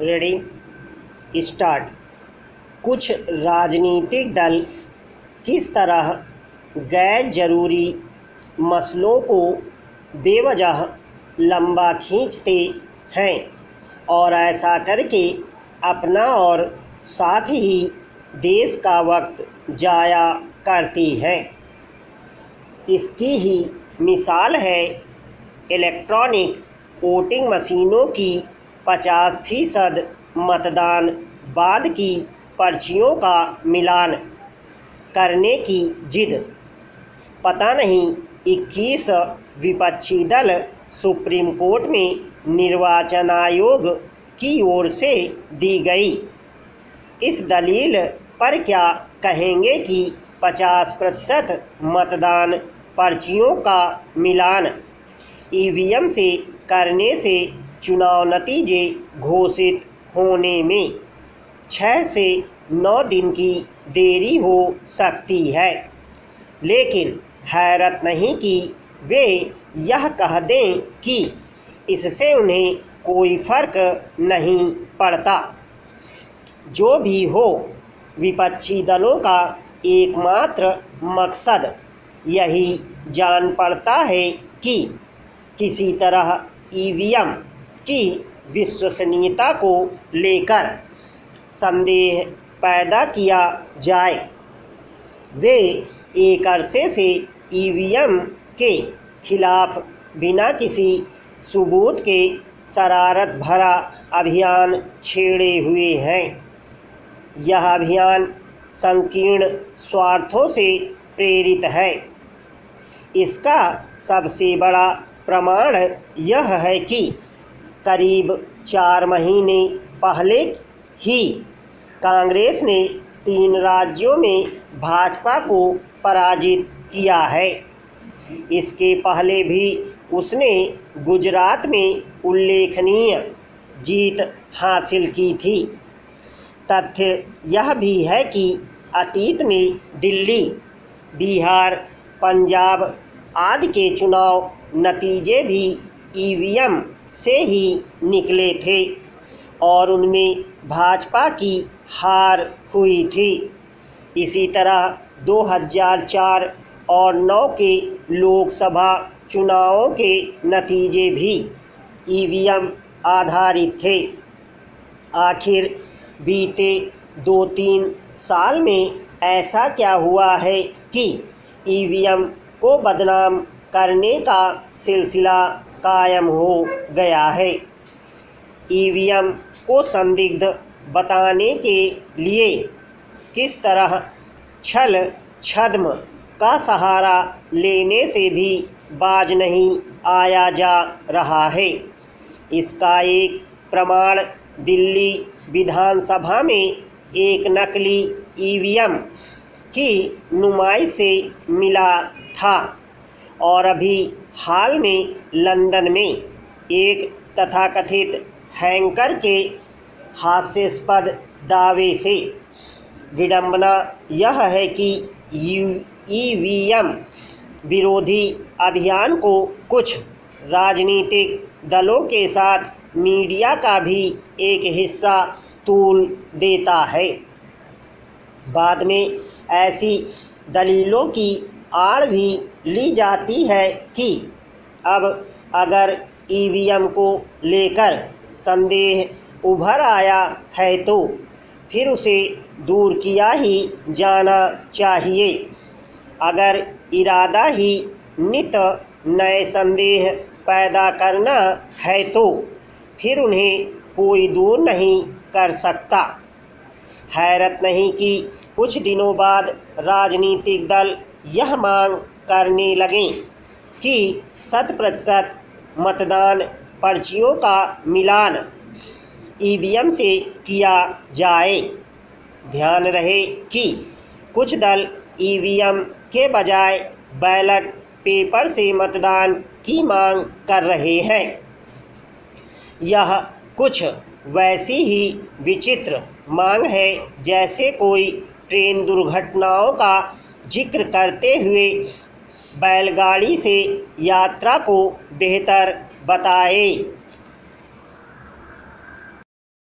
Ready start. कुछ राजनीतिक दल किस तरह गैर जरूरी मसलों को बेवजह लंबा खींचते हैं और ऐसा करके अपना और साथ ही देश का वक्त जाया करती हैं। इसकी ही मिसाल है इलेक्ट्रॉनिक वोटिंग मशीनों की 50% मतदान बाद की पर्चियों का मिलान करने की जिद। पता नहीं 21 विपक्षी दल सुप्रीम कोर्ट में निर्वाचन आयोग की ओर से दी गई इस दलील पर क्या कहेंगे कि 50% मतदान पर्चियों का मिलान ईवीएम से करने से चुनाव नतीजे घोषित होने में 6 से 9 दिन की देरी हो सकती है, लेकिन हैरत नहीं कि वे यह कह दें कि इससे उन्हें कोई फर्क नहीं पड़ता। जो भी हो, विपक्षी दलों का एकमात्र मकसद यही जान पड़ता है कि किसी तरह ईवीएम की विश्वसनीयता को लेकर संदेह पैदा किया जाए। वे एक अरसे से ईवीएम के खिलाफ बिना किसी सबूत के शरारत भरा अभियान छेड़े हुए हैं। यह अभियान संकीर्ण स्वार्थों से प्रेरित है। इसका सबसे बड़ा प्रमाण यह है कि करीब 4 महीने पहले ही कांग्रेस ने 3 राज्यों में भाजपा को पराजित किया है। इसके पहले भी उसने गुजरात में उल्लेखनीय जीत हासिल की थी। तथ्य यह भी है कि अतीत में दिल्ली, बिहार, पंजाब आदि के चुनाव नतीजे भी ईवीएम से ही निकले थे और उनमें भाजपा की हार हुई थी। इसी तरह 2004 और 9 के लोकसभा चुनावों के नतीजे भी ईवीएम आधारित थे। आखिर बीते 2-3 साल में ऐसा क्या हुआ है कि ईवीएम को बदनाम करने का सिलसिला कायम हो गया है। ईवीएम को संदिग्ध बताने के लिए किस तरह छल छद्म का सहारा लेने से भी बाज नहीं आया जा रहा है। इसका एक प्रमाण दिल्ली विधानसभा में एक नकली ईवीएम की नुमाइश से मिला था और अभी हाल में लंदन में एक तथाकथित हैकर के हास्यास्पद दावे से। विडंबना यह है कि ईवीएम विरोधी अभियान को कुछ राजनीतिक दलों के साथ मीडिया का भी एक हिस्सा तूल देता है। बाद में ऐसी दलीलों की आड़ भी ली जाती है कि अब अगर ईवीएम को लेकर संदेह उभर आया है तो फिर उसे दूर किया ही जाना चाहिए। अगर इरादा ही नित नए संदेह पैदा करना है तो फिर उन्हें कोई दूर नहीं कर सकता। हैरत नहीं कि कुछ दिनों बाद राजनीतिक दल यह मांग करने लगें कि 100% मतदान पर्चियों का मिलान ईवीएम से किया जाए। ध्यान रहे कि कुछ दल ईवीएम के बजाय बैलेट पेपर से मतदान की मांग कर रहे हैं। यह कुछ वैसी ही विचित्र मांग है जैसे कोई ट्रेन दुर्घटनाओं का जिक्र करते हुए बैलगाड़ी से यात्रा को बेहतर बताए।